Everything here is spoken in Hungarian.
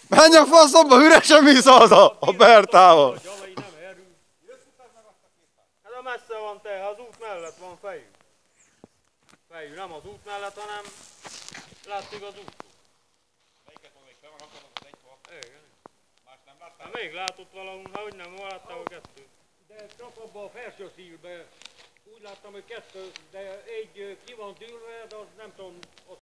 Menj a faszomba, üresen vissza haza, a Bertával. Hát a messze van te, az út mellett van fejű. Fejű, nem az út mellett, hanem látszik az út. Melyiket van még fel, van akarod az egy fa? Igen. Más nem láttál? Hát még látott valahol, ha hogy nem, láttál a kettő. De csak abban a felső szívben úgy láttam, hogy kettő, de egy ki van dűlve, de az nem tudom,